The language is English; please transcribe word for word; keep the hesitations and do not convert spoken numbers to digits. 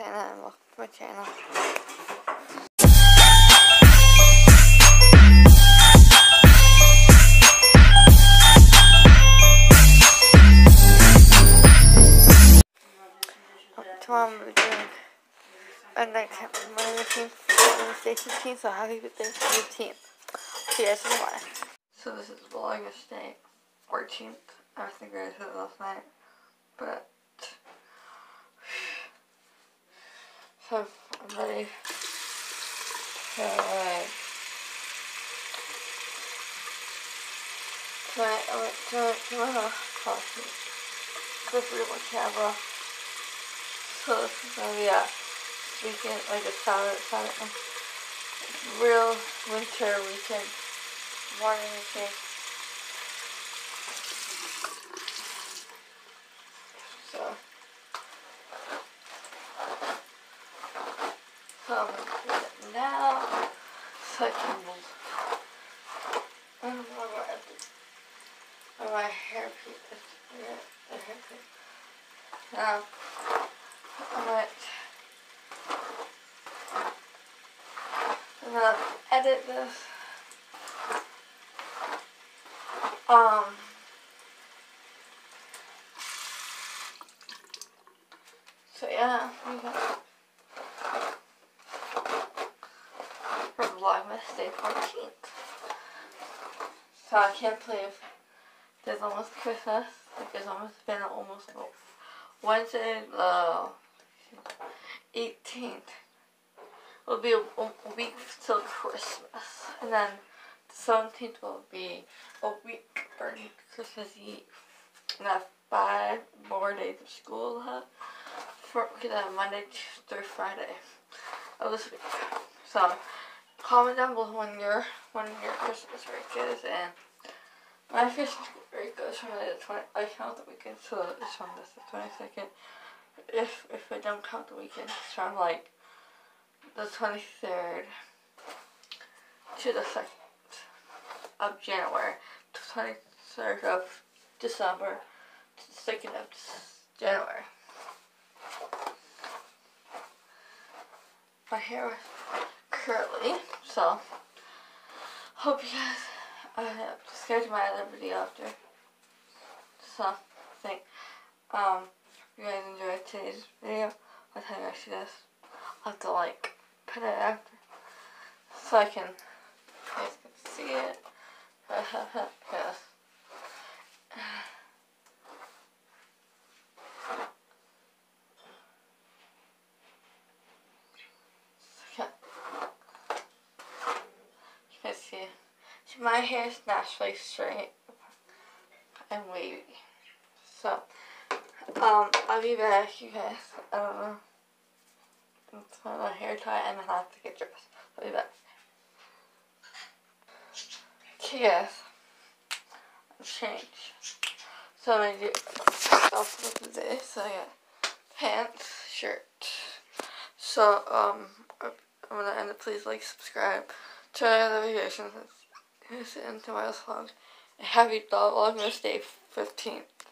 Santa and welcome to my channel. Tomorrow I'm going to be doing a night camp on Monday the fifteenth, Wednesday fifteenth, so happy birthday fifteenth. See you guys tomorrow. So this is vlogmas day fourteenth. I think I said it last night, but so I'm ready to like tonight I went to, to my house costume. Clip real my camera. So this is gonna be a weekend, like a Saturday, Saturday, real winter weekend, morning weekend. So, so I'm gonna do it now, so I can move. I don't know what I did. Oh, my hair piece. Yeah, the hair piece. Now, I'm gonna, I'm gonna edit this. Um, so yeah, we got for vlogmas day fourteenth. So I can't believe there's almost Christmas. Like it's almost been almost Wednesday the eighteenth. It'll be a, a week till Christmas, and then the seventeenth will be a week for Christmas Eve. And I have five more days of school left for Monday, Tuesday, Friday of this week. So comment down below when your when your Christmas break is, and my Christmas break goes from the twenty. I count the weekend, so it's from the twenty-second. If if I don't count the weekend, it's from like the twenty-third to the second of January, to the twenty-third of December to the second of January. My hair was curly, so hope you guys. I have to schedule my other video after. So, think. Um, if you guys enjoyed today's video, I'll tell you guys this. I'll have to like put it after so I can, you guys can see it. Because you guys see, my hair is naturally straight and wavy. So, um, I'll be back, you guys. I don't know. It's my hair tie and I have to get dressed. I'll be back. Okay, guys. I've changed. So I'm gonna do outfit of the day. So I got pants, shirt. So, um, I'm gonna end it. Please like, subscribe, turn on notifications, and to my vlog. And happy vlogmas day fifteen.